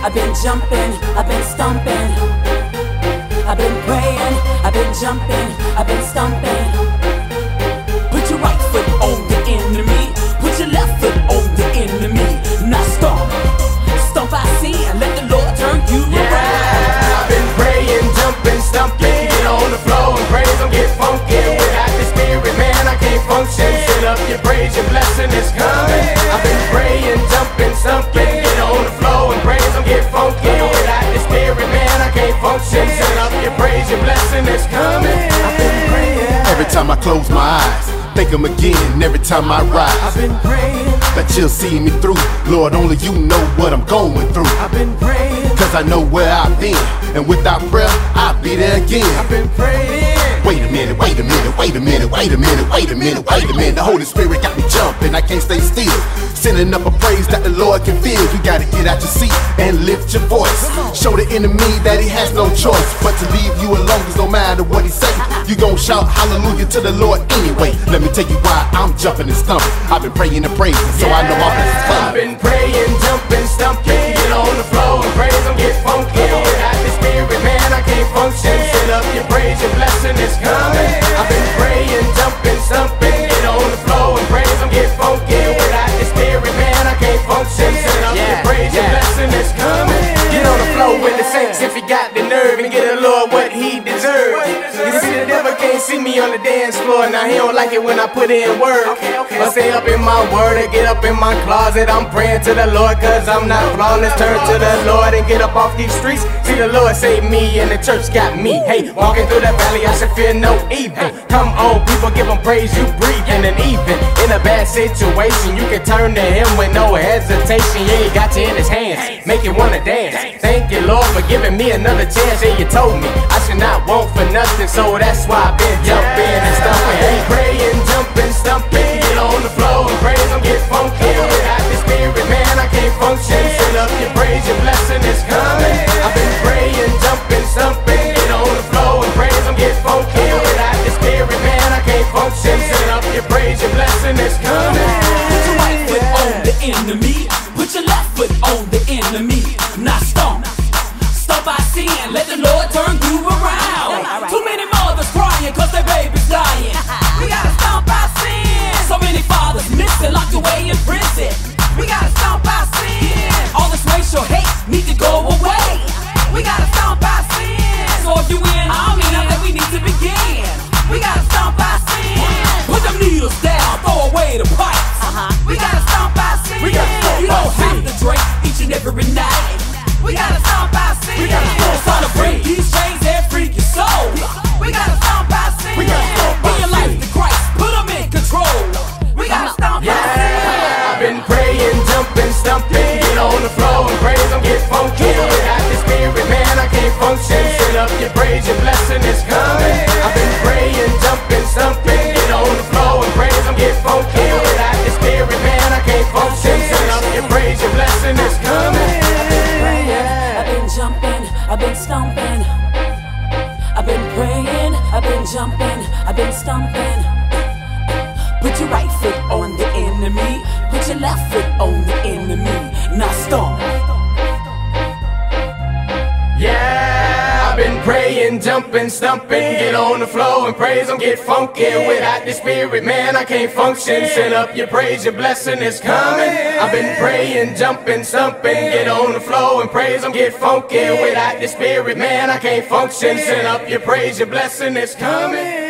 I've been jumping, I've been stomping. I've been praying, I've been jumping, I've been stomping. Put your right foot on the enemy, put your left foot on the enemy. Now stomp, stomp I see, and let the Lord turn you around. I've been praying, jumping, stomping. Get on the floor and praise Him, get funky. Without the Spirit, man, I can't function. Set up your praise, your blessing is coming. I've been praying, jumping, stomping. Get on the floor and praise Him, get funky. Without the Spirit, man, I can't function. Set up your praise, your blessing is coming. I've been praying. Every time I close my eyes, think Him again. Every time I rise, I've been praying. that You'll see me through. Lord, only You know what I'm going through. I've been praying. Cause I know where I've been, and without prayer, I'll be there again. I've been praying. Wait a minute, wait a minute, wait a minute, wait a minute, wait a minute, wait a minute. The Holy Spirit got me jumping, I can't stay still. Sending up a praise that the Lord can feel. You gotta get out your seat and lift your voice. Show the enemy that he has no choice but to leave you alone, cause no matter what he say, you gon' shout hallelujah to the Lord anyway. Let me tell you why I'm jumping and stumping. I've been praying and praising, so I know my blessings I've coming. been praying, jumping, stumping. Get on the floor and praise Him, get funky. Without the Spirit, man, I can't function. Set up your praise, your blessing is coming. I've been praying, jumping, stumping. Get on the floor and praise Him, get funky. Without the Spirit, man, I can't function. Set up your praise, your blessing is coming. Get on the floor with the saints if you got the nerve, and get the Lord what He deserves. You see, the devil can't see me on the dance floor. Now he don't like it when I put in work. I stay up in my word and get up in my closet. I'm praying to the Lord cause I'm not flawless. Turn to the Lord and get up off these streets. See, the Lord saved me and the church got me. Hey, walking through the valley, I should fear no evil. Come on, people, give Him praise, you breathing. And even in a bad situation, you can turn to Him with no hesitation. Yeah, He got you in His hands, make you wanna dance. Thank you, Lord, for giving me another chance. Yeah, you told me I should not want for nothing, so that's why I've been jumping and stumping. Hey, praying, jumping, stumping. Get on the floor and praise Him, get funky. Without the Spirit, man, I can't function. Set up your praise, your blessing is coming. I've been praying, jumping, stumping. Get on the floor and praise Him, get funky. Without the Spirit, man, I can't function. Set up your praise, your blessing is coming. Put your right foot on the enemy, put your left foot on the enemy. Now stomp, stomp I see, and let the Lord turn you around. Too many mothers crying cause their baby's dying. We gotta stomp our sin. So many fathers missing, locked away in prison. We gotta stomp our sin. All this racial hate need to go away. We gotta stomp our sin. So if you in army, now that we need to begin. We gotta stomp our sin. Put them needles down, throw away the pipes. We gotta stomp our sin. We gotta stomp You our don't have sin. to drink each and every night. We gotta stomp our sin. We gotta stomp Try our to break sin. these chains and freak your soul. We gotta stomp our sin. We gotta stomp Bring our your life sin. to Christ, put them in control. We gotta stomp our sin. I've been praying, jumping, stumping. Get on the floor and praise Him, get funky. Without the Spirit, man, I can't function. Set up your praise, your blessing is coming. I've been praying, jumping, stumping. Get on the floor and praise Him, get funky. Without the Spirit, man, I can't function. Set up your praise, your blessing is coming. I've been jumping, I've been stomping. I've been praying, I've been jumping, I've been stomping. Put your right foot on the enemy, put your left foot on the enemy. Now stomp. Yeah, I've been praying, jumping, stumping. Get on the floor and praise Him, get funky. Without the Spirit, man, I can't function. Set up your praise, your blessing is coming. I've been praying, jumping, stumping. Get on the floor and praise Him, get funky. Without the Spirit, man, I can't function. Set up your praise, your blessing is coming.